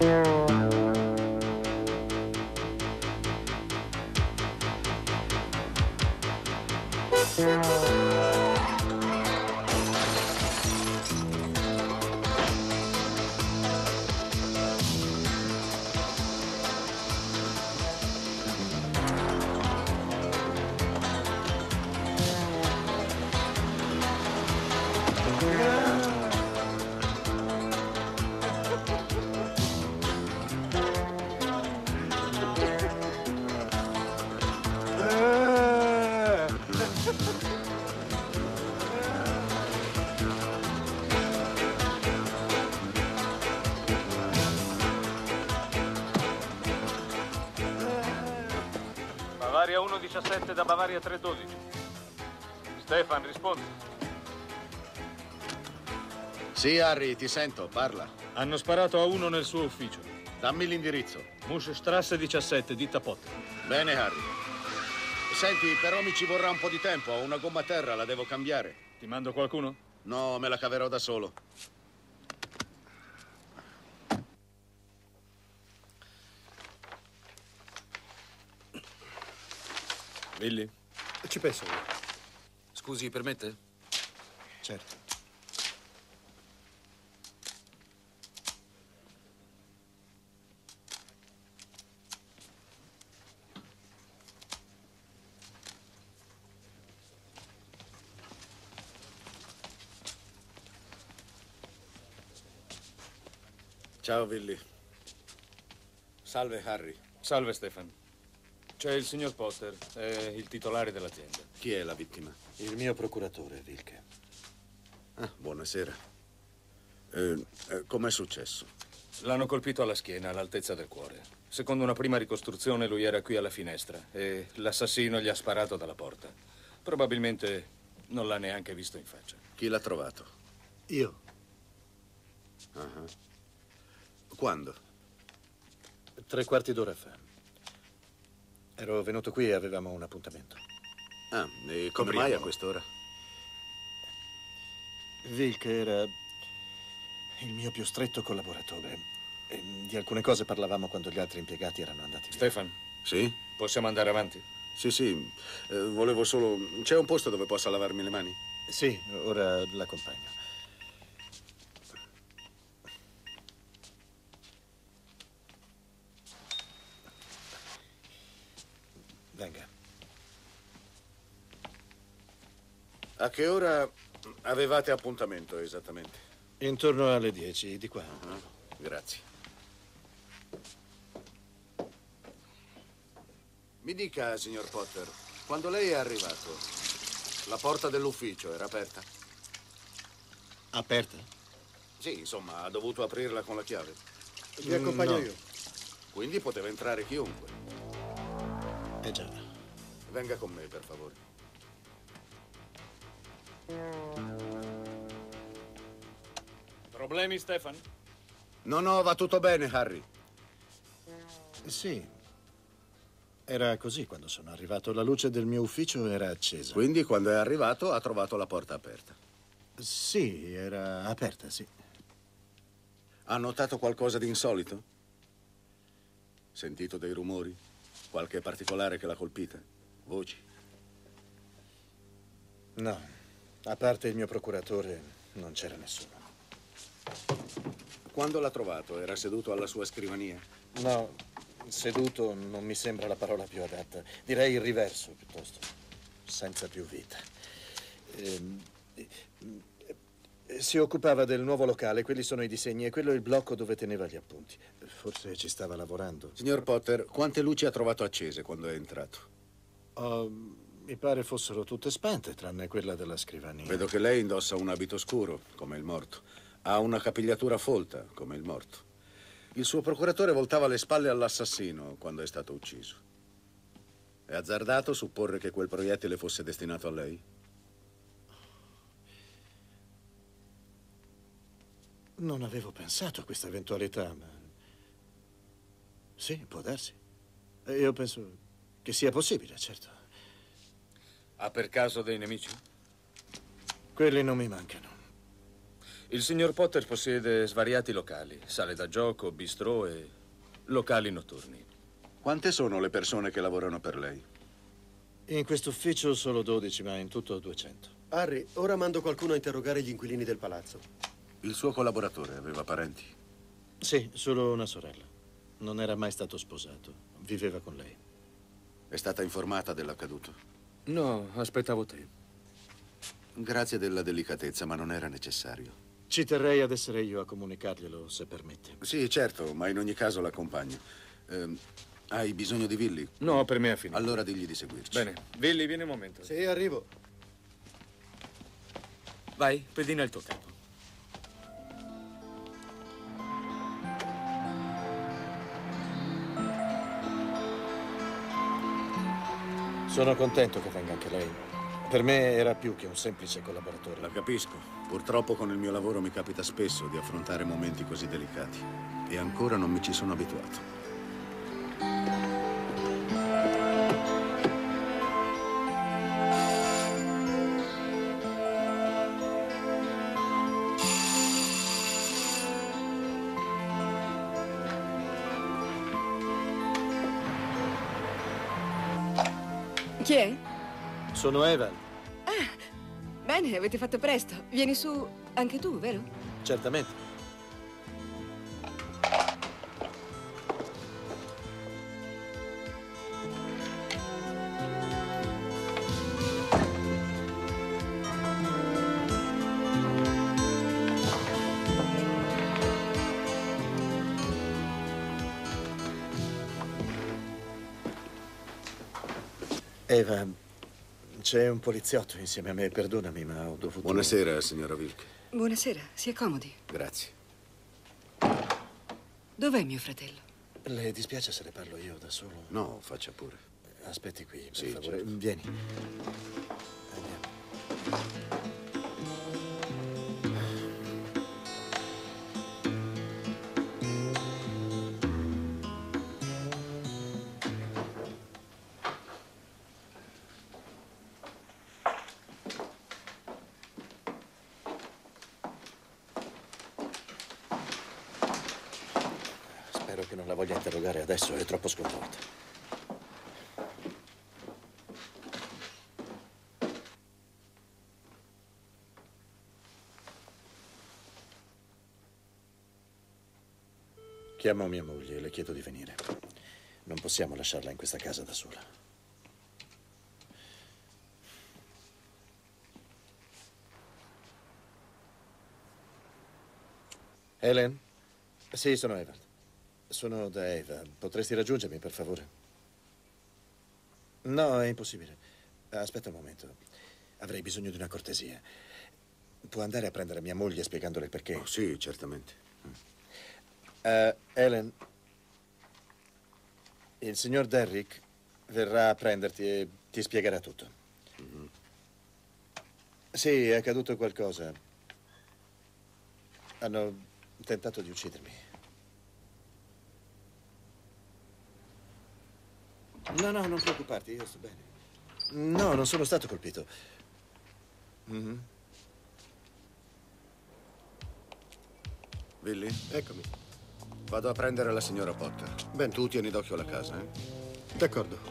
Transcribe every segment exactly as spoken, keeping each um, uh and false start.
Bavaria uno diciassette da Bavaria tre dodici. Stefan, rispondi. Sì, Harry, ti sento, parla. Hanno sparato a uno nel suo ufficio. Dammi l'indirizzo. Muschstrasse diciassette, ditta Potter. Bene, Harry. Senti, però mi ci vorrà un po' di tempo. Ho una gomma a terra, la devo cambiare. Ti mando qualcuno? No, me la caverò da solo. Billy? Ci penso io. Scusi, permette? Certo. Ciao, Billy. Salve, Harry. Salve, Stefan. C'è il signor Potter, è il titolare dell'azienda. Chi è la vittima? Il mio procuratore, Wilke. Ah, buonasera. Eh, eh, com'è successo? L'hanno colpito alla schiena, all'altezza del cuore. Secondo una prima ricostruzione, lui era qui alla finestra e l'assassino gli ha sparato dalla porta. Probabilmente non l'ha neanche visto in faccia. Chi l'ha trovato? Io? Uh-huh. Quando? Tre quarti d'ora fa. Ero venuto qui e avevamo un appuntamento. Ah, e come Copriamo. mai a quest'ora? Wilke era il mio più stretto collaboratore. E di alcune cose parlavamo quando gli altri impiegati erano andati via. Stefan? Sì? Possiamo andare avanti? Sì, sì. Eh, volevo solo... C'è un posto dove possa lavarmi le mani? Sì, ora l'accompagno. Venga. A che ora avevate appuntamento esattamente? Intorno alle dieci, di qua. Uh-huh. Grazie. Mi dica, signor Potter, quando lei è arrivato, la porta dell'ufficio era aperta? Aperta? Sì, insomma, ha dovuto aprirla con la chiave. Vi accompagno io. Quindi poteva entrare chiunque. Eh già. Venga con me, per favore. Problemi, Stefan? No, no, va tutto bene, Harry. Sì. Era così quando sono arrivato. La luce del mio ufficio era accesa. Quindi, quando è arrivato, ha trovato la porta aperta. Sì, era aperta, sì. Ha notato qualcosa di insolito? Sentito dei rumori? Qualche particolare che l'ha colpita? Voci? No, a parte il mio procuratore, non c'era nessuno. Quando l'ha trovato, era seduto alla sua scrivania? No, seduto non mi sembra la parola più adatta. Direi il riverso, piuttosto. Senza più vita. Ehm, si occupava del nuovo locale, quelli sono i disegni, e quello è il blocco dove teneva gli appunti. Forse ci stava lavorando. Signor Potter, quante luci ha trovato accese quando è entrato? Oh, mi pare fossero tutte spente, tranne quella della scrivania. Vedo che lei indossa un abito scuro, come il morto. Ha una capigliatura folta, come il morto. Il suo procuratore voltava le spalle all'assassino quando è stato ucciso. È azzardato supporre che quel proiettile fosse destinato a lei? Non avevo pensato a questa eventualità, ma... Sì, può darsi. Io penso che sia possibile, certo. Ha per caso dei nemici? Quelli non mi mancano. Il signor Potter possiede svariati locali, sale da gioco, bistrò e locali notturni. Quante sono le persone che lavorano per lei? In questo ufficio solo dodici, ma in tutto duecento. Harry, ora mando qualcuno a interrogare gli inquilini del palazzo. Il suo collaboratore aveva parenti? Sì, solo una sorella. Non era mai stato sposato. Viveva con lei. È stata informata dell'accaduto? No, aspettavo te. Grazie della delicatezza, ma non era necessario. Ci terrei ad essere io a comunicarglielo, se permette. Sì, certo, ma in ogni caso l'accompagno. Ehm, hai bisogno di Willy? No, per me è finito. Allora digli di seguirci. Bene. Willy, vieni un momento. Sì, arrivo. Vai, pedina il tuo capo. Sono contento che venga anche lei. Per me era più che un semplice collaboratore. La capisco. Purtroppo con il mio lavoro mi capita spesso di affrontare momenti così delicati. E ancora non mi ci sono abituato. Chi è? Sono Evan. Bene, avete fatto presto. Vieni su anche tu, vero? Certamente. Eva, c'è un poliziotto insieme a me, perdonami, ma ho dovuto... Buonasera, signora Wilk. Buonasera, si accomodi. Grazie. Dov'è mio fratello? Le dispiace se le parlo io da solo? No, faccia pure. Aspetti qui, per Sì, favore. certo. Vieni. Andiamo. Spero che non la voglia interrogare adesso, è troppo sconvolta. Chiamo mia moglie e le chiedo di venire. Non possiamo lasciarla in questa casa da sola. Helen? Sì, sono Evan. Sono da Eva. Potresti raggiungermi, per favore? No, è impossibile. Aspetta un momento. Avrei bisogno di una cortesia. Può andare a prendere mia moglie spiegandole il perché? Oh, sì, certamente. Uh, Helen, il signor Derrick verrà a prenderti e ti spiegherà tutto. Mm-hmm. Sì, è accaduto qualcosa. Hanno tentato di uccidermi. No, no, non preoccuparti, io sto bene. No, non sono stato colpito. Mm-hmm. Willy? Eccomi. Vado a prendere la signora Potter. Ben, Tu tieni d'occhio la casa, eh? d'accordo.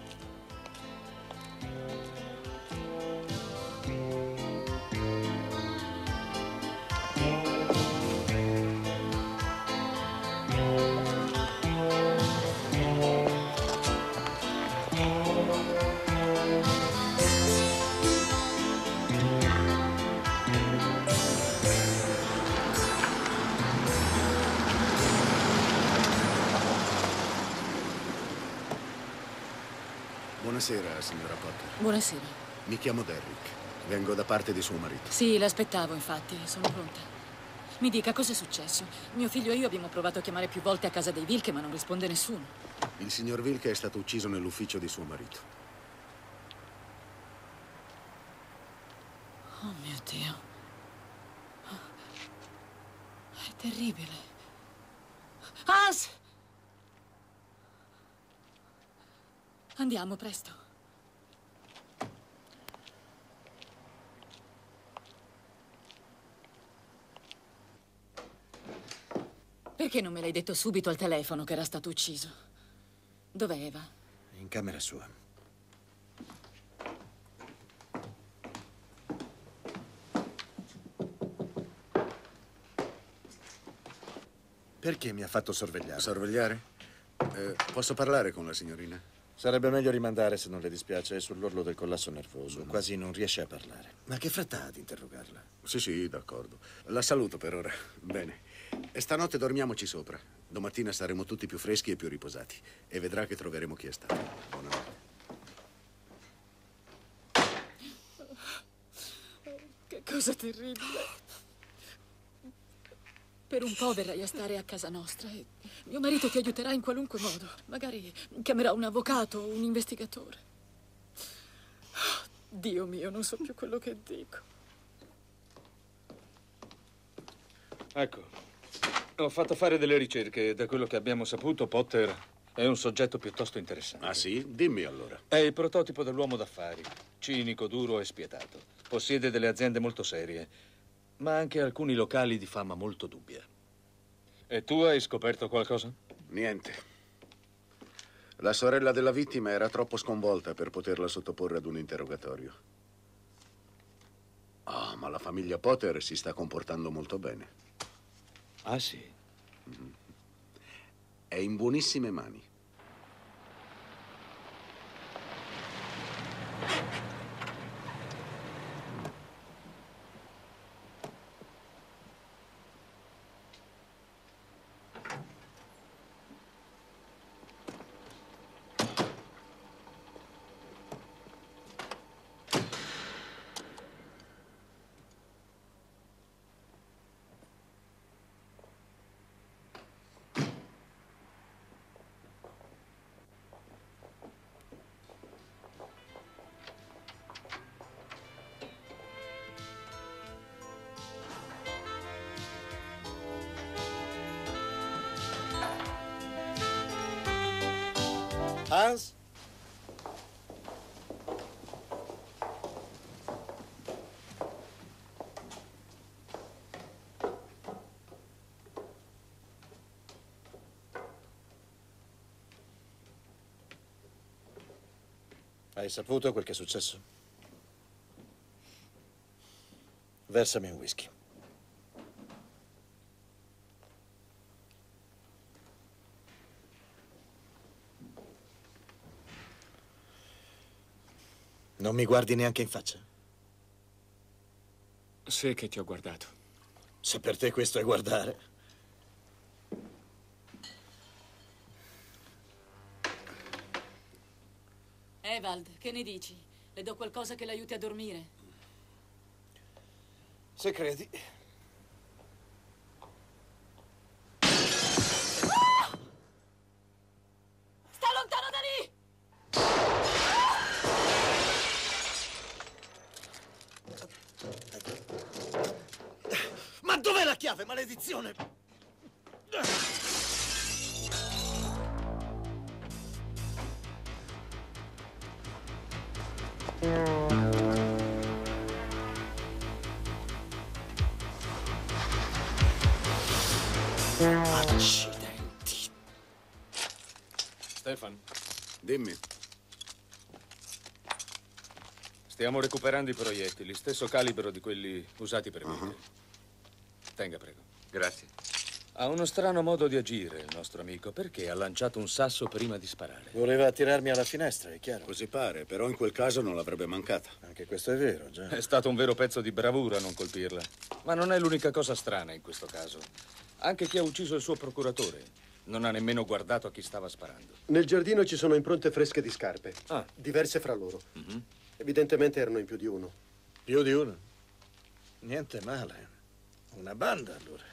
Buonasera, signora Potter. Buonasera. Mi chiamo Derrick. Vengo da parte di suo marito. Sì, l'aspettavo, infatti. Sono pronta. Mi dica, cosa è successo? Mio figlio e io abbiamo provato a chiamare più volte a casa dei Wilk, ma non risponde nessuno. Il signor Wilk è stato ucciso nell'ufficio di suo marito. Oh, mio Dio. È terribile. Hans! Andiamo, presto. Perché non me l'hai detto subito al telefono che era stato ucciso? Dov'è Eva? In camera sua. Perché mi ha fatto sorvegliare? Sorvegliare? Eh, posso parlare con la signorina? Sarebbe meglio rimandare se non le dispiace. È sull'orlo del collasso nervoso. Quasi non riesce a parlare. Ma che fretta ha ad interrogarla? Sì, sì, d'accordo. La saluto per ora. Bene. E stanotte dormiamoci sopra. Domattina saremo tutti più freschi e più riposati. E vedrà che troveremo chi è stato. Buonanotte. Che cosa terribile. Per un po' verrai a stare a casa nostra e mio marito ti aiuterà in qualunque modo. Magari chiamerà un avvocato o un investigatore. Dio mio, non so più quello che dico. Ecco, ho fatto fare delle ricerche e da quello che abbiamo saputo Potter è un soggetto piuttosto interessante. Ah sì? Dimmi allora. È il prototipo dell'uomo d'affari, cinico, duro e spietato. Possiede delle aziende molto serie, ma anche alcuni locali di fama molto dubbia. E tu hai scoperto qualcosa? Niente. La sorella della vittima era troppo sconvolta per poterla sottoporre ad un interrogatorio. Ah, ma la famiglia Potter si sta comportando molto bene. Ah, sì? È in buonissime mani. Hans? Hai saputo quel che è successo? Versami un whisky. Non mi guardi neanche in faccia? Sì che ti ho guardato. Se per te questo è guardare. Evald, che ne dici? Le do qualcosa che l'aiuti a dormire? Se credi. Sta lontano da lì! Ma dov'è la chiave, maledizione? Accidenti. Stefan, Dimmi. stiamo recuperando i proiettili, stesso calibro di quelli usati per Wilke. Uh-huh. Tenga, prego. Grazie. Ha uno strano modo di agire, il nostro amico. Perché ha lanciato un sasso prima di sparare? Voleva attirarmi alla finestra, è chiaro. Così pare, però in quel caso non l'avrebbe mancata. Anche questo è vero, già. È stato un vero pezzo di bravura non colpirla. Ma non è l'unica cosa strana in questo caso. Anche chi ha ucciso il suo procuratore non ha nemmeno guardato a chi stava sparando. Nel giardino ci sono impronte fresche di scarpe, Ah. diverse fra loro. Mm-hmm. Evidentemente erano in più di uno. Più di uno? Niente male. Una banda, allora.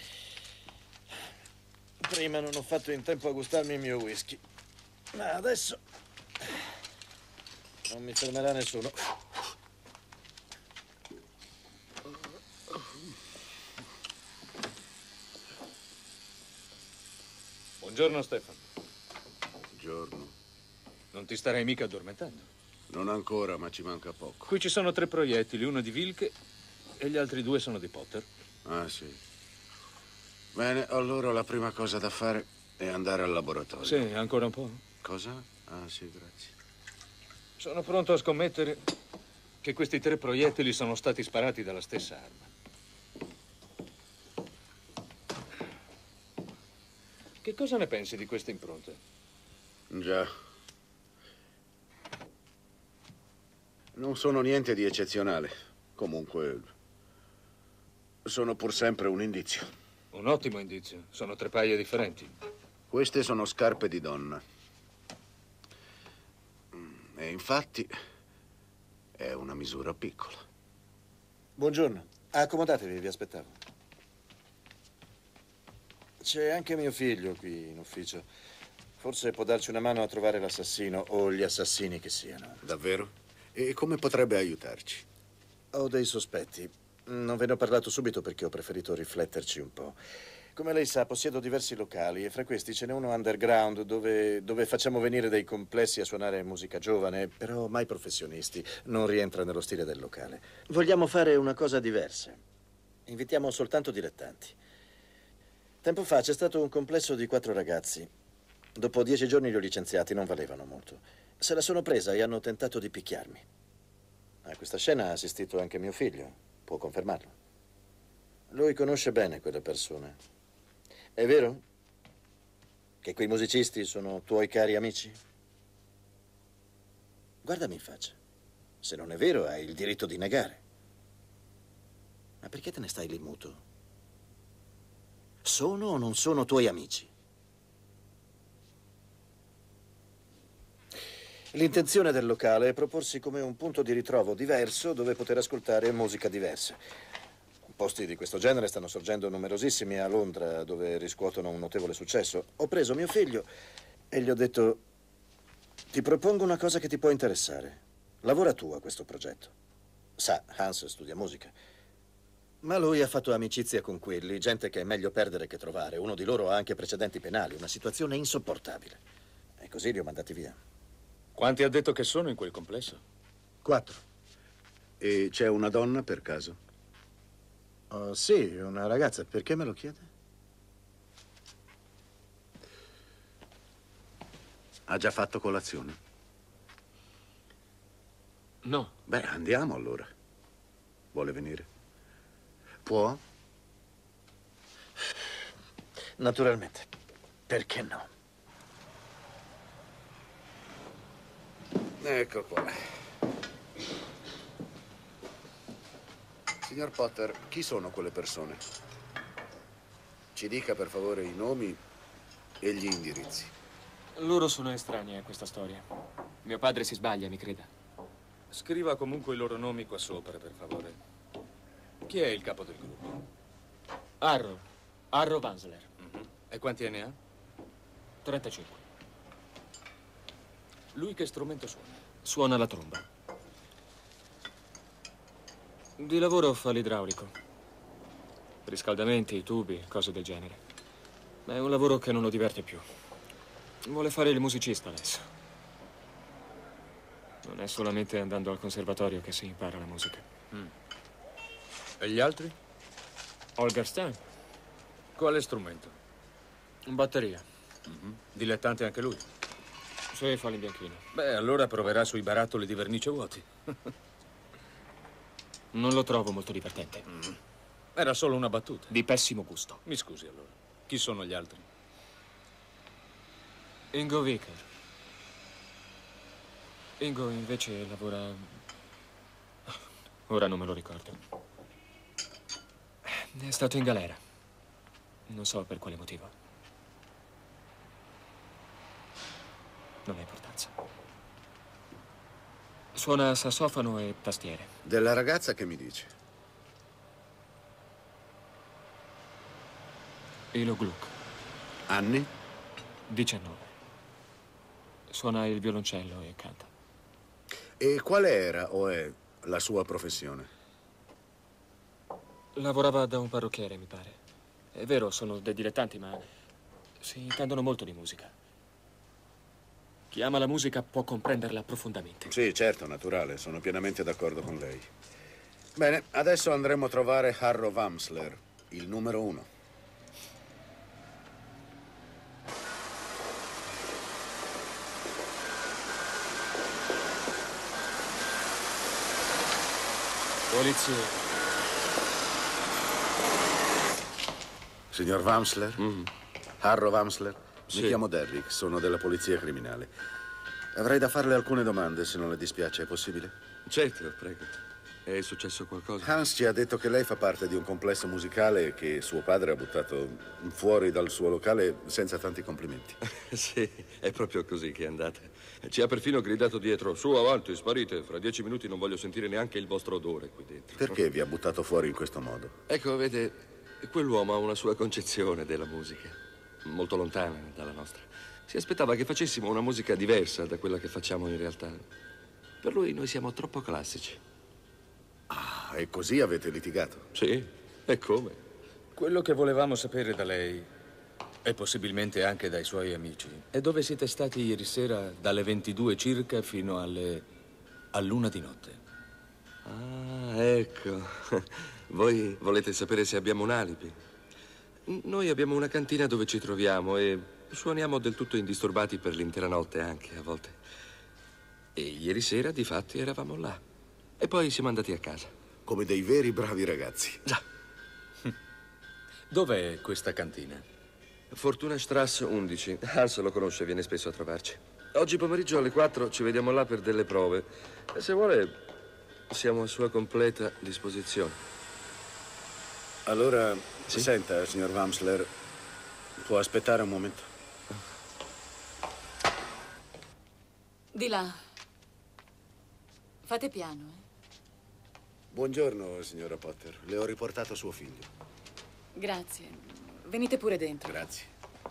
Prima non ho fatto in tempo a gustarmi il mio whisky. Ma adesso non mi fermerà nessuno. Buongiorno, Stefano. Buongiorno. Non ti starei mica addormentando. Non ancora, ma ci manca poco. Qui ci sono tre proiettili, uno di Wilke e gli altri due sono di Potter. Ah, sì. Bene, allora la prima cosa da fare è andare al laboratorio. Sì, ancora un po'. Cosa? Ah, sì, grazie. Sono pronto a scommettere che questi tre proiettili sono stati sparati dalla stessa arma. Che cosa ne pensi di queste impronte? Già. Non sono niente di eccezionale. Comunque, sono pur sempre un indizio. Un ottimo indizio. Sono tre paia differenti. Queste sono scarpe di donna. E infatti è una misura piccola. Buongiorno. Accomodatevi, vi aspettavo. C'è anche mio figlio qui in ufficio. Forse può darci una mano a trovare l'assassino o gli assassini che siano. Davvero? E come potrebbe aiutarci? Ho dei sospetti. Non ve ne ho parlato subito perché ho preferito rifletterci un po'. Come lei sa, possiedo diversi locali e fra questi ce n'è uno underground dove, dove facciamo venire dei complessi a suonare musica giovane, però mai professionisti. Non rientra nello stile del locale. Vogliamo fare una cosa diversa. Invitiamo soltanto dilettanti. Tempo fa c'è stato un complesso di quattro ragazzi. Dopo dieci giorni li ho licenziati, non valevano molto. Se la sono presa e hanno tentato di picchiarmi. A questa scena ha assistito anche mio figlio. Può confermarlo. Lui conosce bene quelle persone. È vero? Che quei musicisti sono tuoi cari amici? Guardami in faccia. Se non è vero, hai il diritto di negare. Ma perché te ne stai lì muto? Sono o non sono tuoi amici? L'intenzione del locale è proporsi come un punto di ritrovo diverso dove poter ascoltare musica diversa. Posti di questo genere stanno sorgendo numerosissimi a Londra, dove riscuotono un notevole successo. Ho preso mio figlio e gli ho detto: ti propongo una cosa che ti può interessare. Lavora tu a questo progetto. Sa, Hans studia musica. Ma lui ha fatto amicizia con quelli, gente che è meglio perdere che trovare. Uno di loro ha anche precedenti penali, una situazione insopportabile. E così li ho mandati via. Quanti ha detto che sono in quel complesso? Quattro. E c'è una donna per caso? Oh, sì, una ragazza. Perché me lo chiede? Ha già fatto colazione? No. Beh, andiamo allora. Vuole venire? Può? Naturalmente. Perché no? Ecco qua. Signor Potter, chi sono quelle persone? Ci dica per favore i nomi e gli indirizzi. Loro sono estranei a questa storia. Mio padre si sbaglia, mi creda. Scriva comunque i loro nomi qua sopra, per favore. Chi è il capo del gruppo? Arrow. Arrow Vansler. Mm-hmm. E quanti anni ha? trentacinque. Lui che strumento suona? Suona la tromba. Di lavoro fa l'idraulico. Riscaldamenti, tubi, cose del genere. Ma è un lavoro che non lo diverte più. Vuole fare il musicista adesso. Non è solamente andando al conservatorio che si impara la musica. Mm. E gli altri? Holger Stein. Quale strumento? Batteria. Mm-hmm. Dilettante anche lui? Sì, fa l'imbianchino. Beh, allora proverà sui barattoli di vernice vuoti. Non lo trovo molto divertente. Mm. Era solo una battuta. Di pessimo gusto. Mi scusi allora. Chi sono gli altri? Ingo Vicker. Ingo invece lavora... Ora non me lo ricordo. È stato in galera. Non so per quale motivo. Non ha importanza. Suona sassofono e tastiere. Della ragazza che mi dice? Ilo Gluck. Anni? diciannove. Suona il violoncello e canta. E quale era o è la sua professione? Lavorava da un parrucchiere, mi pare. È vero, sono dei dilettanti, ma si intendono molto di musica. Chi ama la musica può comprenderla profondamente. Sì, certo, naturale. Sono pienamente d'accordo con lei. Bene, adesso andremo a trovare Arrow Vansler, il numero uno. Polizia. Signor Wamsler? Mm. Harro Wamsler? Sì. Mi chiamo Derrick, sono della polizia criminale. Avrei da farle alcune domande, se non le dispiace, è possibile? Certo, prego. È successo qualcosa? Hans ci ha detto che lei fa parte di un complesso musicale che suo padre ha buttato fuori dal suo locale senza tanti complimenti. Sì, è proprio così che è andata. Ci ha perfino gridato dietro: su, avanti, sparite. Fra dieci minuti non voglio sentire neanche il vostro odore qui dentro. Perché vi ha buttato fuori in questo modo? Ecco, vede, quell'uomo ha una sua concezione della musica, molto lontana dalla nostra. Si aspettava che facessimo una musica diversa da quella che facciamo in realtà. Per lui noi siamo troppo classici. Ah, e così avete litigato? Sì, e come? Quello che volevamo sapere da lei, e possibilmente anche dai suoi amici, è dove siete stati ieri sera dalle ventidue circa fino alle... all'una di notte. Ah, ecco. Voi volete sapere se abbiamo un alibi? Noi abbiamo una cantina dove ci troviamo e suoniamo del tutto indisturbati per l'intera notte anche, a volte. E ieri sera, difatti, eravamo là. E poi siamo andati a casa. Come dei veri bravi ragazzi. Già. Dov'è questa cantina? Fortunastrasse undici. Hans lo conosce, viene spesso a trovarci. Oggi pomeriggio alle quattro ci vediamo là per delle prove. E se vuole, siamo a sua completa disposizione. Allora, Sì? senta, signor Wamsler, può aspettare un momento? Di là. Fate piano, eh. Buongiorno, signora Potter. Le ho riportato suo figlio. Grazie. Venite pure dentro. Grazie.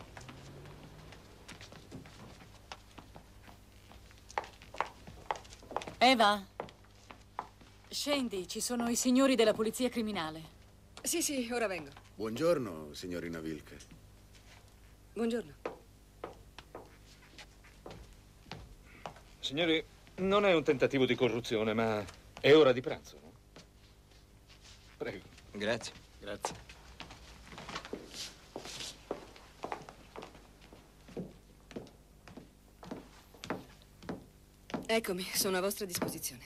Eva? Scendi, ci sono i signori della polizia criminale. Sì, sì, ora vengo. Buongiorno, signorina Wilke. Buongiorno. Signori, non è un tentativo di corruzione, ma è ora di pranzo, no? Prego. Grazie. Grazie. Eccomi, sono a vostra disposizione.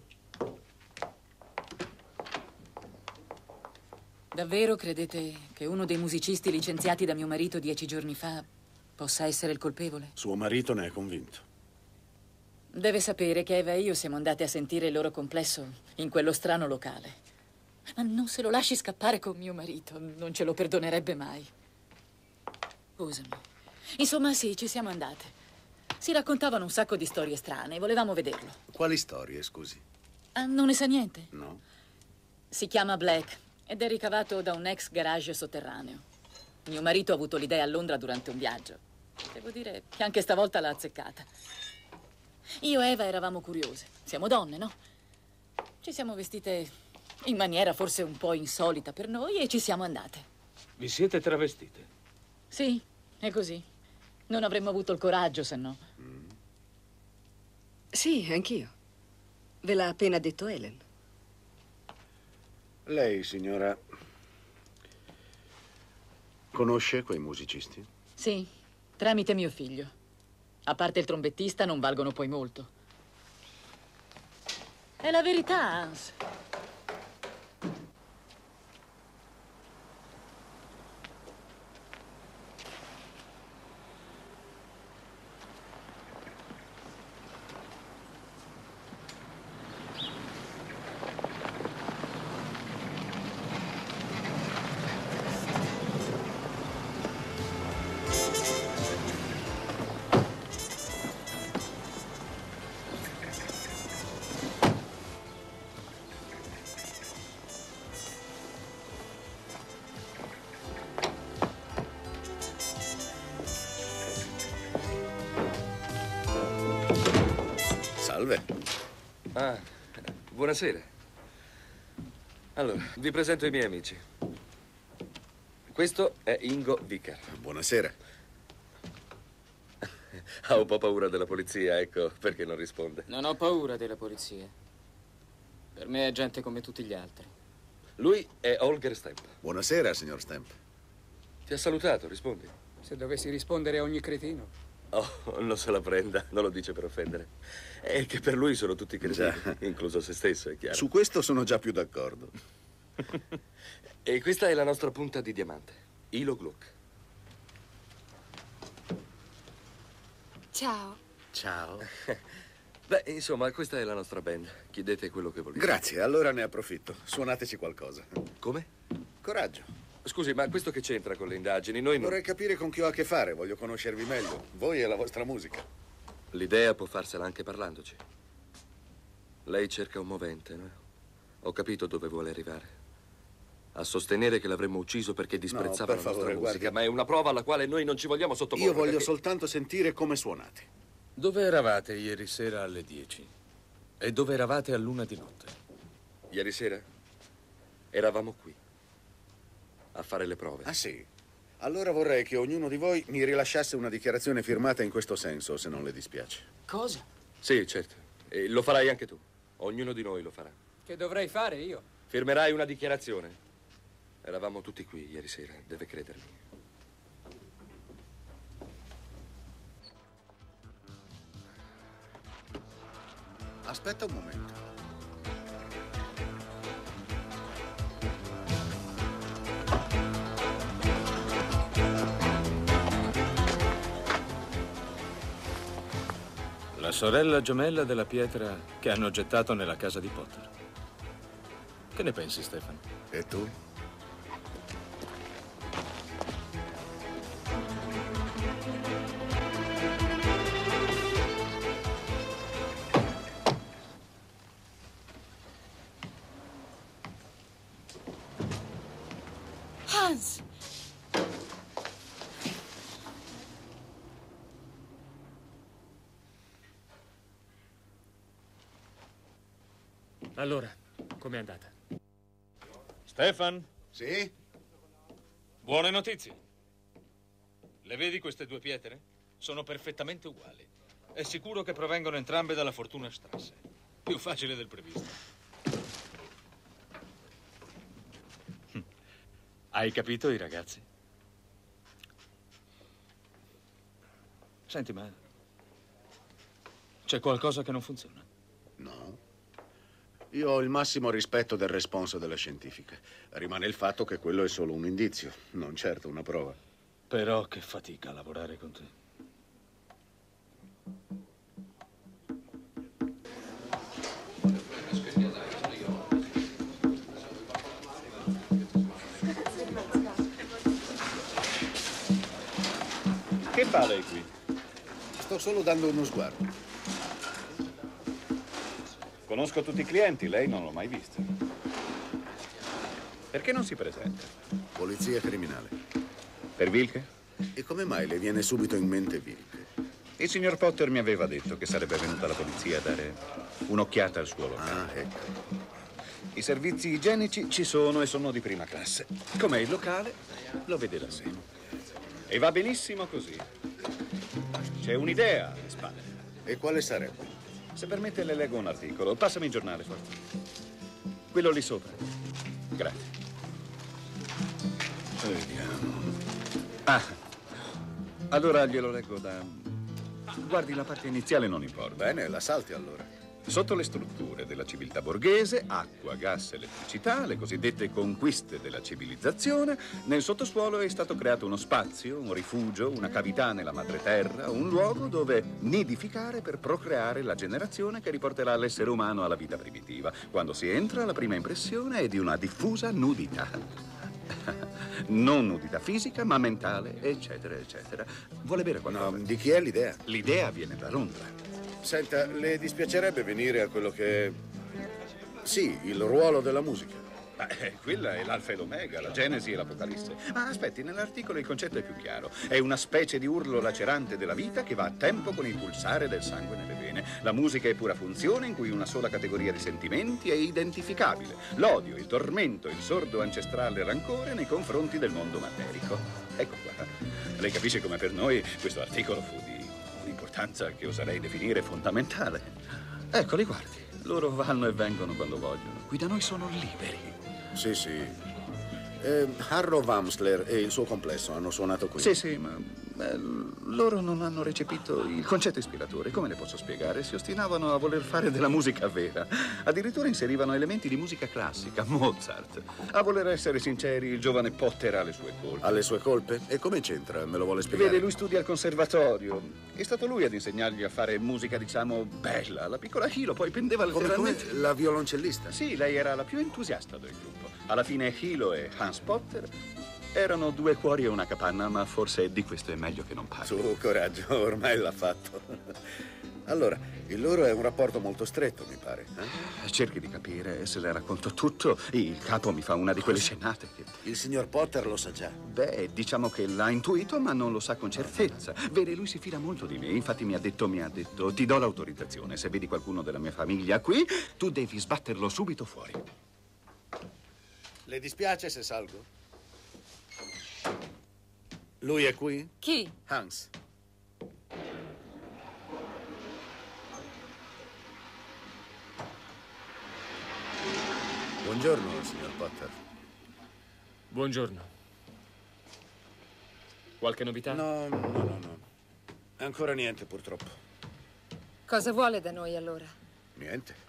Davvero credete che uno dei musicisti licenziati da mio marito dieci giorni fa possa essere il colpevole? Suo marito ne è convinto. Deve sapere che Eva e io siamo andate a sentire il loro complesso in quello strano locale. Ma non se lo lasci scappare con mio marito, non ce lo perdonerebbe mai. Scusami. Insomma, sì, ci siamo andate. Si raccontavano un sacco di storie strane, volevamo vederlo. Quali storie, scusi? Ah, non ne sa niente? No? Si chiama Black ed è ricavato da un ex garage sotterraneo. Mio marito ha avuto l'idea a Londra durante un viaggio. Devo dire che anche stavolta l'ha azzeccata. Io e Eva eravamo curiose. Siamo donne, no? Ci siamo vestite in maniera forse un po' insolita per noi e ci siamo andate. Vi siete travestite? Sì, è così. Non avremmo avuto il coraggio, se no. Sì, anch'io. Ve l'ha appena detto Helen. Lei, signora, conosce quei musicisti? Sì, tramite mio figlio. A parte il trombettista, non valgono poi molto. È la verità, Hans. Salve. Ah, buonasera. Allora, vi presento i miei amici. Questo è Ingo Vicker. Buonasera. Ha un po' paura della polizia, ecco perché non risponde. Non ho paura della polizia. Per me è gente come tutti gli altri. Lui è Holger Stemp. Buonasera, signor Stemp. Ti ha salutato, rispondi. Se dovessi rispondere a ogni cretino. Oh, non se la prenda, non lo dice per offendere. È che per lui sono tutti cretini, incluso se stesso, è chiaro. Su questo sono già più d'accordo. E questa è la nostra punta di diamante, Ilo Gluck. Ciao. Ciao. Beh, insomma, questa è la nostra band. Chiedete quello che volete. Grazie, allora ne approfitto. Suonateci qualcosa. Come? Coraggio. Scusi, ma questo che c'entra con le indagini? Noi non... Vorrei capire con chi ho a che fare, voglio conoscervi meglio. Voi e la vostra musica. L'idea può farsela anche parlandoci. Lei cerca un movente, no? Ho capito dove vuole arrivare. A sostenere che l'avremmo ucciso perché disprezzava No, per la nostra favore, musica, guardi. ma è una prova alla quale noi non ci vogliamo sottoporre. Io voglio perché... soltanto sentire come suonate. Dove eravate ieri sera alle dieci? E dove eravate a luna di notte? Ieri sera eravamo qui a fare le prove. Ah sì? Allora vorrei che ognuno di voi mi rilasciasse una dichiarazione firmata in questo senso, se non le dispiace. Cosa? Sì, certo. E lo farai anche tu. Ognuno di noi lo farà. Che dovrei fare io? Firmerai una dichiarazione. Eravamo tutti qui ieri sera, deve credermi. Aspetta un momento. La sorella gemella della pietra che hanno gettato nella casa di Potter. Che ne pensi, Stefano? E tu? Hans! Allora, com'è andata? Stefan? Sì? Buone notizie. Le vedi queste due pietre? Sono perfettamente uguali. È sicuro che provengono entrambe dalla Fortuna Strasse. Più facile del previsto. Hai capito i ragazzi? Senti, ma c'è qualcosa che non funziona? No. Io ho il massimo rispetto del responso della scientifica. Rimane il fatto che quello è solo un indizio, non certo una prova. Però che fatica lavorare con te. Che fa lei qui? Sto solo dando uno sguardo. Conosco tutti i clienti, lei non l'ho mai visto. Perché non si presenta? Polizia criminale. Per Wilke? E come mai le viene subito in mente Wilke? Il signor Potter mi aveva detto che sarebbe venuta la polizia a dare un'occhiata al suo locale. Ah, ecco. I servizi igienici ci sono e sono di prima classe. Com'è il locale? Lo vede da sé. E va benissimo così. C'è un'idea alle spalle. E quale sarebbe? Se permette le leggo un articolo. Passami il giornale, forza. Quello lì sopra. Grazie. Vediamo. Ah, allora glielo leggo da... Guardi, la parte iniziale non importa. Bene, la salti allora. Sotto le strutture della civiltà borghese, acqua, gas, elettricità, le cosiddette conquiste della civilizzazione, nel sottosuolo è stato creato uno spazio, un rifugio, una cavità nella madreterra, un luogo dove nidificare per procreare la generazione che riporterà l'essere umano alla vita primitiva. Quando si entra, la prima impressione è di una diffusa nudità. Non nudità fisica, ma mentale, eccetera, eccetera. Vuole bere qualcosa? No, di chi è l'idea? L'idea viene da Londra. Senta, le dispiacerebbe venire a quello che è... Sì, il ruolo della musica. Eh, quella è l'alfa e l'omega, la genesi e l'apocalisse. Ma aspetti, nell'articolo il concetto è più chiaro. È una specie di urlo lacerante della vita che va a tempo con il pulsare del sangue nelle vene. La musica è pura funzione in cui una sola categoria di sentimenti è identificabile. L'odio, il tormento, il sordo ancestrale rancore nei confronti del mondo materico. Ecco qua. Lei capisce come per noi questo articolo fu di un'importanza che oserei definire fondamentale. Eccoli, guardi. Loro vanno e vengono quando vogliono. Qui da noi sono liberi. Sì, sì. Eh, Harrow Wamsler e il suo complesso hanno suonato qui. Sì, sì, ma Beh, loro non hanno recepito il concetto ispiratore. Come le posso spiegare? Si ostinavano a voler fare della musica vera. Addirittura inserivano elementi di musica classica, Mozart. A voler essere sinceri, il giovane Potter ha le sue colpe. Ha le sue colpe? E come c'entra? Me lo vuole spiegare? Vede, lui studia al conservatorio. È stato lui ad insegnargli a fare musica, diciamo, bella. La piccola Hilo poi pendeva Come, letteralmente... come la violoncellista? Sì, lei era la più entusiasta del gruppo. Alla fine Hilo e Hans Potter erano due cuori e una capanna, ma forse di questo è meglio che non parli. Su, coraggio, ormai l'ha fatto. Allora, il loro è un rapporto molto stretto, mi pare. Eh? Cerchi di capire, se le racconto tutto, il capo mi fa una di quelle scenate che... Il signor Potter lo sa già. Beh, diciamo che l'ha intuito, ma non lo sa con certezza. Vede, lui si fida molto di me. Infatti mi ha detto, mi ha detto, ti do l'autorizzazione. Se vedi qualcuno della mia famiglia qui, tu devi sbatterlo subito fuori. Le dispiace se salgo? Lui è qui? Chi? Hans. Buongiorno, signor Potter. Buongiorno. Qualche novità? No, no, no, no. Ancora niente, purtroppo. Cosa vuole da noi allora? Niente.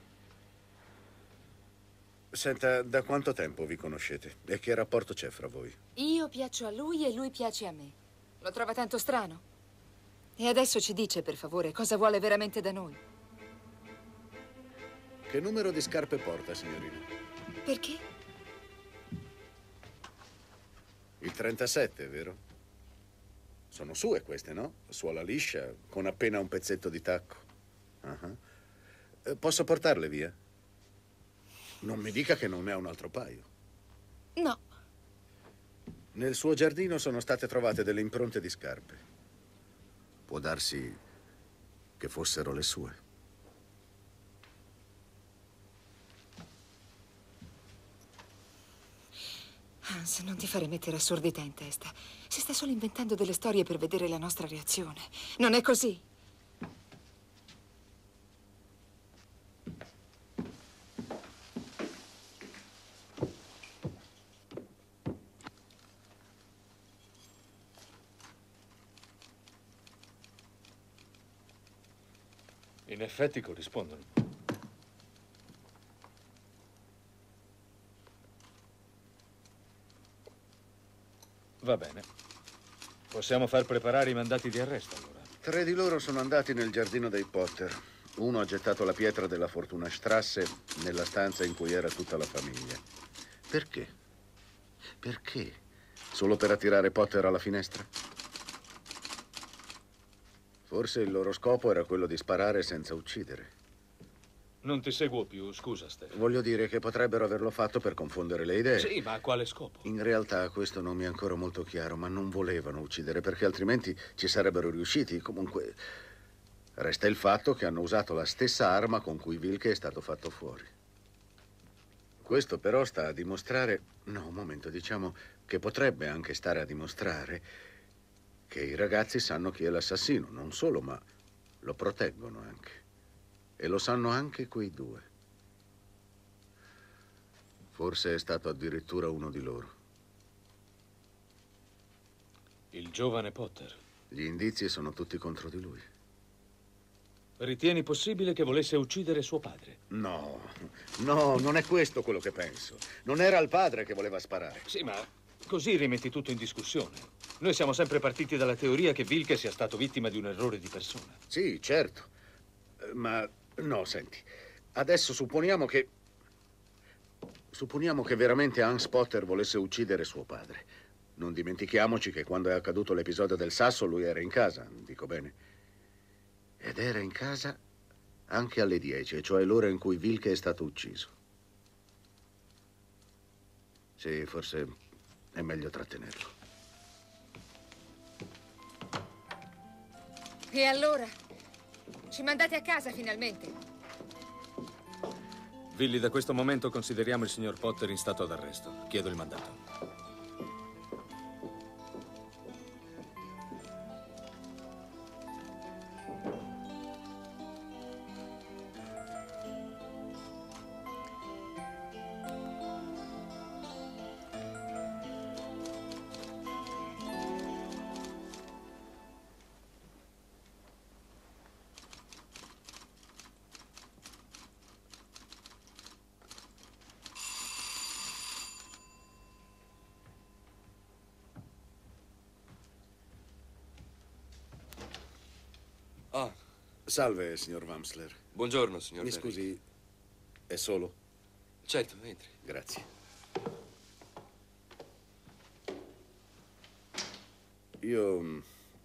Senta, da quanto tempo vi conoscete? E che rapporto c'è fra voi? Io piaccio a lui e lui piace a me. Lo trova tanto strano? E adesso ci dice, per favore, cosa vuole veramente da noi? Che numero di scarpe porta, signorina? Perché? Il trentasette, vero? Sono sue queste, no? Suola liscia, con appena un pezzetto di tacco. Uh-huh. Eh, Posso portarle via? Non mi dica che non ne ha un altro paio. No. Nel suo giardino sono state trovate delle impronte di scarpe. Può darsi che fossero le sue. Hans, non ti fare mettere assurdità in testa. Si sta solo inventando delle storie per vedere la nostra reazione. Non è così? In effetti corrispondono. Va bene. Possiamo far preparare i mandati di arresto, allora. Tre di loro sono andati nel giardino dei Potter. Uno ha gettato la pietra della Fortuna Strasse nella stanza in cui era tutta la famiglia. Perché? Perché? Solo per attirare Potter alla finestra? Forse il loro scopo era quello di sparare senza uccidere. Non ti seguo più, scusa, Stefano. Voglio dire che potrebbero averlo fatto per confondere le idee. Sì, ma a quale scopo? In realtà questo non mi è ancora molto chiaro, ma non volevano uccidere perché altrimenti ci sarebbero riusciti. Comunque, resta il fatto che hanno usato la stessa arma con cui Wilke è stato fatto fuori. Questo però sta a dimostrare... No, un momento, diciamo che potrebbe anche stare a dimostrare che i ragazzi sanno chi è l'assassino. Non solo, ma lo proteggono anche. E lo sanno anche quei due. Forse è stato addirittura uno di loro. Il giovane Potter. Gli indizi sono tutti contro di lui. Ritieni possibile che volesse uccidere suo padre? No, no, non è questo quello che penso. Non era il padre che voleva sparare. Sì, ma così rimetti tutto in discussione. Noi siamo sempre partiti dalla teoria che Wilke sia stato vittima di un errore di persona. Sì, certo. Ma no, senti. Adesso supponiamo che... Supponiamo che veramente Hans Potter volesse uccidere suo padre. Non dimentichiamoci che quando è accaduto l'episodio del sasso lui era in casa, dico bene. Ed era in casa anche alle dieci, cioè l'ora in cui Wilke è stato ucciso. Sì, forse è meglio trattenerlo. E allora? Ci mandate a casa finalmente? Willy, da questo momento consideriamo il signor Potter in stato d'arresto. Chiedo il mandato. Salve, signor Wamsler. Buongiorno, signor Mi Derrick. scusi, è solo? Certo, entri. Grazie. Io...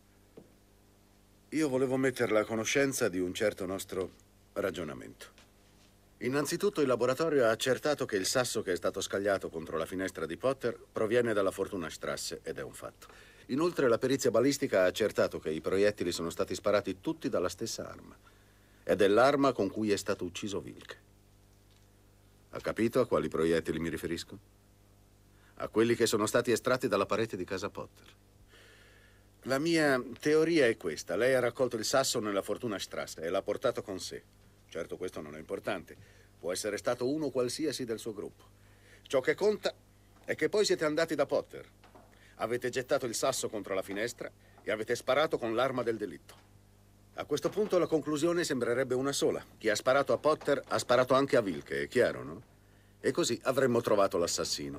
Io volevo metterla a conoscenza di un certo nostro ragionamento. Innanzitutto il laboratorio ha accertato che il sasso che è stato scagliato contro la finestra di Potter proviene dalla Fortuna-Strasse ed è un fatto. Inoltre la perizia balistica ha accertato che i proiettili sono stati sparati tutti dalla stessa arma ed è l'arma con cui è stato ucciso Wilke. Ha capito a quali proiettili mi riferisco? A quelli che sono stati estratti dalla parete di casa Potter. La mia teoria è questa. Lei ha raccolto il sasso nella Fortuna-Strasse e l'ha portato con sé. Certo, questo non è importante. Può essere stato uno qualsiasi del suo gruppo. Ciò che conta è che poi siete andati da Potter. Avete gettato il sasso contro la finestra e avete sparato con l'arma del delitto. A questo punto la conclusione sembrerebbe una sola. Chi ha sparato a Potter ha sparato anche a Wilke, è chiaro, no? E così avremmo trovato l'assassino.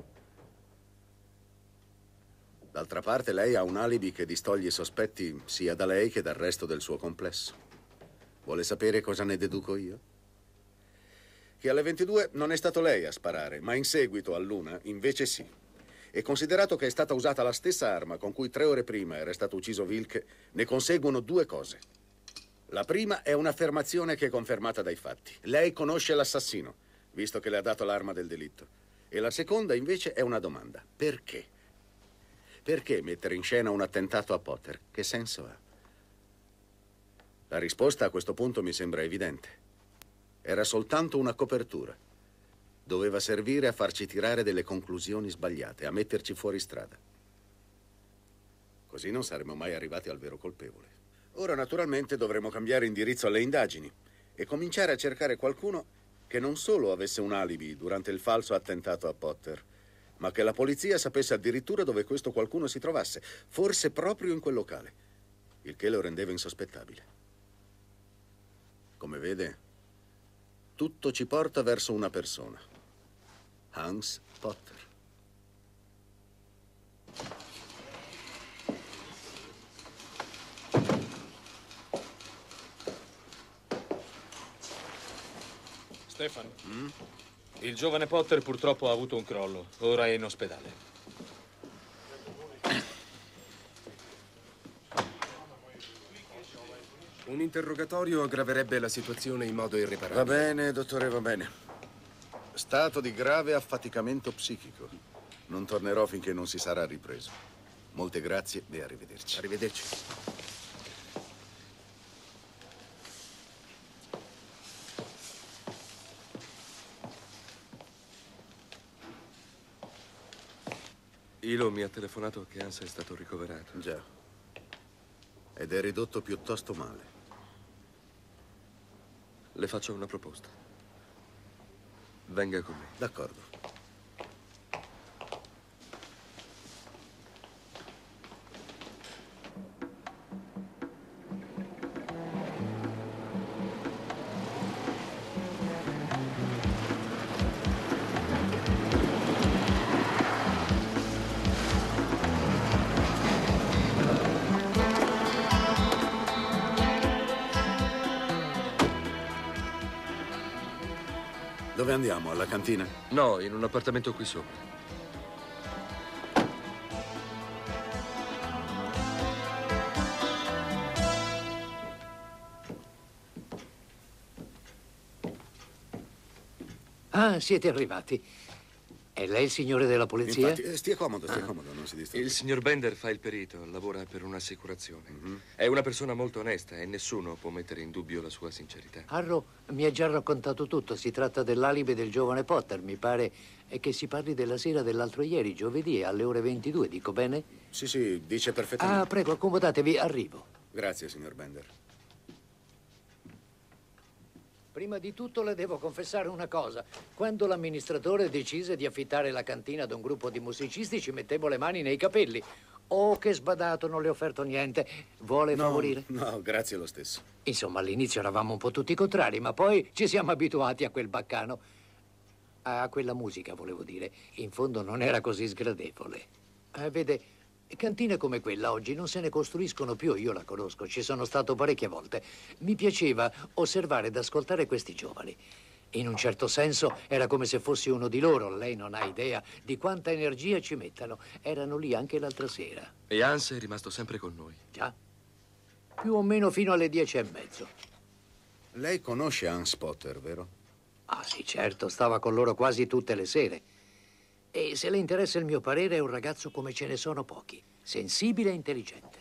D'altra parte, lei ha un alibi che distoglie i sospetti sia da lei che dal resto del suo complesso. Vuole sapere cosa ne deduco io? Che alle ventidue non è stato lei a sparare, ma in seguito all'una invece sì. E considerato che è stata usata la stessa arma con cui tre ore prima era stato ucciso Wilke, ne conseguono due cose. La prima è un'affermazione che è confermata dai fatti. Lei conosce l'assassino, visto che le ha dato l'arma del delitto. E la seconda invece è una domanda. Perché? Perché mettere in scena un attentato a Potter? Che senso ha? La risposta a questo punto mi sembra evidente. Era soltanto una copertura. Doveva servire a farci tirare delle conclusioni sbagliate, a metterci fuori strada. Così non saremmo mai arrivati al vero colpevole. Ora, naturalmente, dovremo cambiare indirizzo alle indagini e cominciare a cercare qualcuno che non solo avesse un alibi durante il falso attentato a Potter, ma che la polizia sapesse addirittura dove questo qualcuno si trovasse, forse proprio in quel locale, il che lo rendeva insospettabile. Come vede, tutto ci porta verso una persona. Hans Potter. Stefano, mm? Il giovane Potter purtroppo ha avuto un crollo. Ora è in ospedale. Un interrogatorio aggraverebbe la situazione in modo irreparabile. Va bene, dottore, va bene. Stato di grave affaticamento psichico. Non tornerò finché non si sarà ripreso. Molte grazie e arrivederci. Arrivederci. Ilo mi ha telefonato che Hans è stato ricoverato. Già. Ed è ridotto piuttosto male. Le faccio una proposta. Venga con me. D'accordo. Dove andiamo? Alla cantina? No, in un appartamento qui sopra. Ah, siete arrivati. È lei il signore della polizia? Infatti, stia comodo, stia ah. comodo, non si distrugga. Il signor Bender fa il perito, lavora per un'assicurazione. Mm-hmm. È una persona molto onesta e nessuno può mettere in dubbio la sua sincerità. Harrow mi ha già raccontato tutto. Si tratta dell'alibi del giovane Potter. Mi pare che si parli della sera dell'altro ieri, giovedì, alle ore ventidue. Dico bene? Sì, sì, dice perfettamente. Ah, prego, accomodatevi, arrivo. Grazie, signor Bender. Prima di tutto le devo confessare una cosa. Quando l'amministratore decise di affittare la cantina ad un gruppo di musicisti ci mettevo le mani nei capelli. Oh, che sbadato, non le ho offerto niente. Vuole no, favorire? No, grazie lo stesso. Insomma, all'inizio eravamo un po' tutti contrari, ma poi ci siamo abituati a quel baccano. A quella musica, volevo dire. In fondo non era così sgradevole. Eh, vede, Cantine come quella oggi non se ne costruiscono più, io la conosco, ci sono stato parecchie volte. Mi piaceva osservare ed ascoltare questi giovani. In un certo senso era come se fossi uno di loro. Lei non ha idea di quanta energia ci mettano. Erano lì anche l'altra sera. E Hans è rimasto sempre con noi. Già. Più o meno fino alle dieci e mezzo. Lei conosce Hans Potter, vero? Ah sì, certo, stava con loro quasi tutte le sere. E se le interessa il mio parere, è un ragazzo come ce ne sono pochi. Sensibile e intelligente.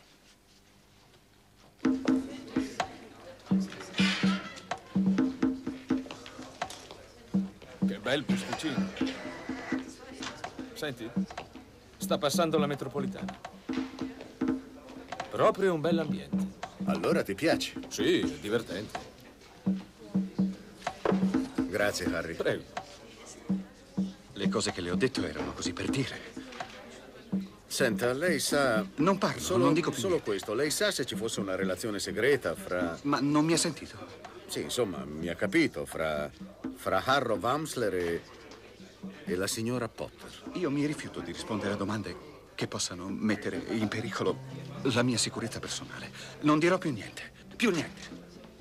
Che bel posticino. Senti, sta passando la metropolitana. Proprio un bell'ambiente. Allora ti piace? Sì, è divertente. Grazie, Harry. Prego. Le cose che le ho detto erano così per dire. Senta, lei sa... Non parlo, solo, non dico più Solo niente. questo. Lei sa se ci fosse una relazione segreta fra... Ma non mi ha sentito? Sì, insomma, mi ha capito. Fra... fra Harrow Wamsler e... e la signora Potter. Io mi rifiuto di rispondere a domande che possano mettere in pericolo la mia sicurezza personale. Non dirò più niente. Più niente.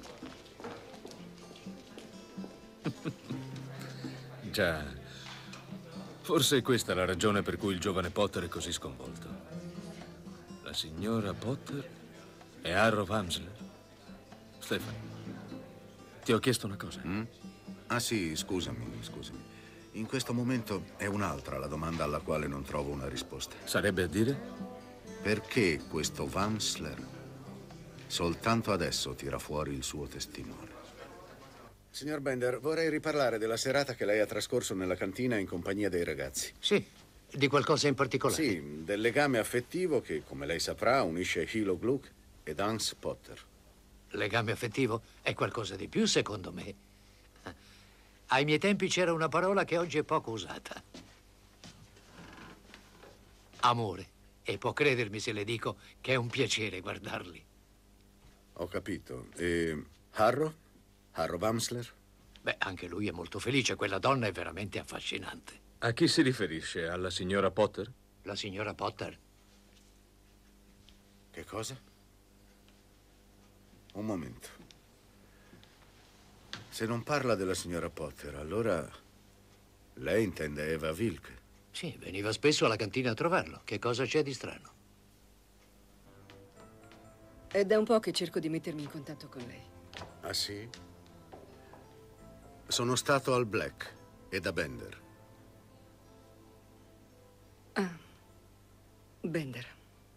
Già. Forse è questa la ragione per cui il giovane Potter è così sconvolto. La signora Potter e Harrow Wamsler. Stefano, ti ho chiesto una cosa. Mm? Ah sì, scusami, scusami. In questo momento è un'altra la domanda alla quale non trovo una risposta. Sarebbe a dire? Perché questo Wamsler soltanto adesso tira fuori il suo testimone? Signor Bender, vorrei riparlare della serata che lei ha trascorso nella cantina in compagnia dei ragazzi. Sì, di qualcosa in particolare. Sì, del legame affettivo che, come lei saprà, unisce Hilo Gluck ed Hans Potter. Legame affettivo? È qualcosa di più, secondo me. Ai miei tempi c'era una parola che oggi è poco usata. Amore. E può credermi se le dico che è un piacere guardarli. Ho capito. E Harrow? Harrow Wamsler? Beh, anche lui è molto felice. Quella donna è veramente affascinante. A chi si riferisce? Alla signora Potter? La signora Potter? Che cosa? Un momento. Se non parla della signora Potter, allora lei intende Eva Wilke? Sì, veniva spesso alla cantina a trovarlo. Che cosa c'è di strano? È da un po' che cerco di mettermi in contatto con lei. Ah, sì? Sono stato al Black e da Bender. Ah, Bender.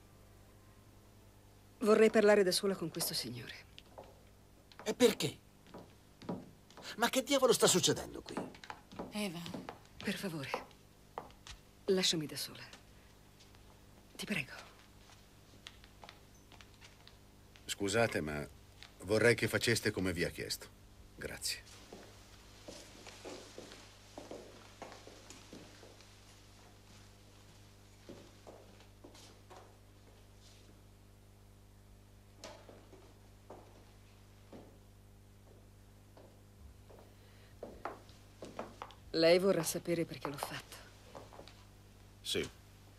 Vorrei parlare da sola con questo signore. E perché? Ma che diavolo sta succedendo qui? Eva. Per favore, lasciami da sola. Ti prego. Scusate, ma vorrei che faceste come vi ha chiesto. Grazie. Lei vorrà sapere perché l'ho fatto. Sì.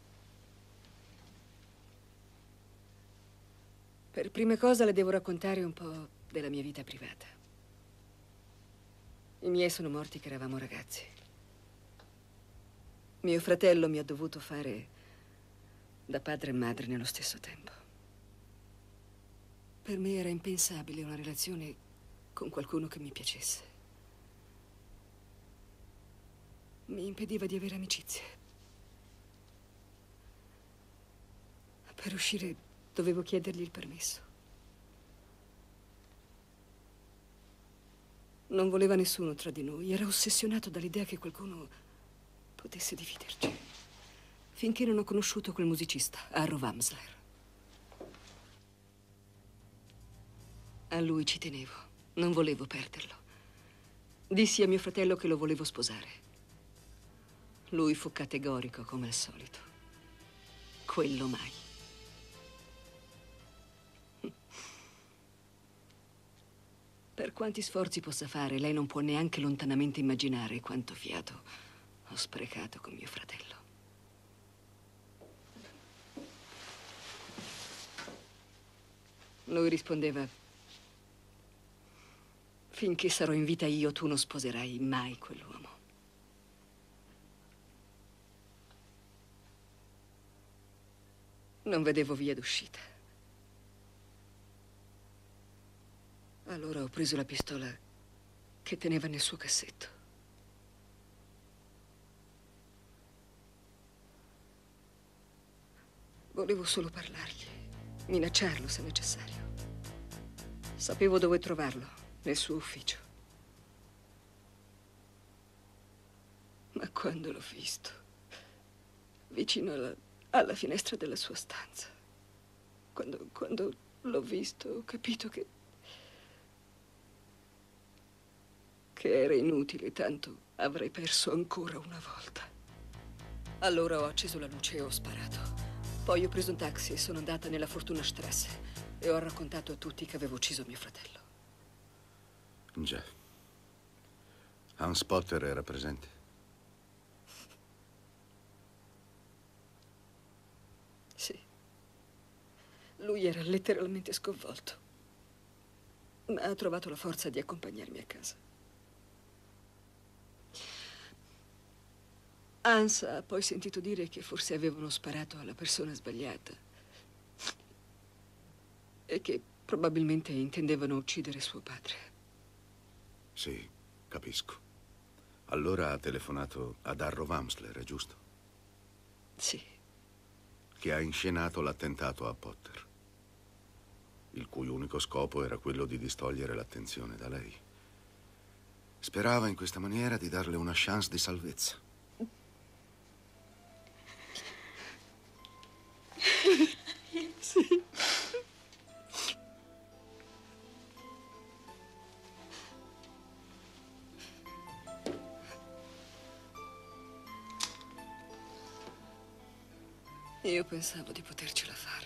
Per prima cosa le devo raccontare un po' della mia vita privata. I miei sono morti che eravamo ragazzi. Mio fratello mi ha dovuto fare da padre e madre nello stesso tempo. Per me era impensabile una relazione con qualcuno che mi piacesse. Mi impediva di avere amicizie. Per uscire dovevo chiedergli il permesso. Non voleva nessuno tra di noi. Era ossessionato dall'idea che qualcuno potesse dividerci. Finché non ho conosciuto quel musicista, Harrow Wamsler. A lui ci tenevo. Non volevo perderlo. Dissi a mio fratello che lo volevo sposare. Lui fu categorico, come al solito. Quello mai. Per quanti sforzi possa fare, lei non può neanche lontanamente immaginare quanto fiato ho sprecato con mio fratello. Lui rispondeva: finché sarò in vita io, tu non sposerai mai quell'uomo. Non vedevo via d'uscita. Allora ho preso la pistola che teneva nel suo cassetto. Volevo solo parlargli, minacciarlo se necessario. Sapevo dove trovarlo, nel suo ufficio. Ma quando l'ho visto, vicino alla, alla finestra della sua stanza, quando, quando l'ho visto, ho capito che che era inutile, tanto avrei perso ancora una volta. Allora ho acceso la luce e ho sparato. Poi ho preso un taxi e sono andata nella Fortuna-Strasse e ho raccontato a tutti che avevo ucciso mio fratello. Già. Hans Potter era presente? Sì. Lui era letteralmente sconvolto, ma ha trovato la forza di accompagnarmi a casa. Hans ha poi sentito dire che forse avevano sparato alla persona sbagliata e che probabilmente intendevano uccidere suo padre. Sì, capisco. Allora ha telefonato ad Arro Wamsler, è giusto? Sì. Che ha inscenato l'attentato a Potter, il cui unico scopo era quello di distogliere l'attenzione da lei. Sperava in questa maniera di darle una chance di salvezza. Sì. Io pensavo di potercela fare.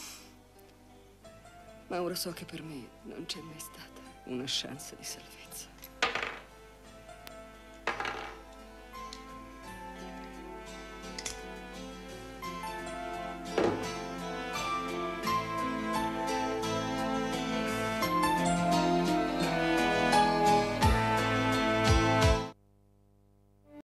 Ma ora so che per me non c'è mai stata una chance di salvezza.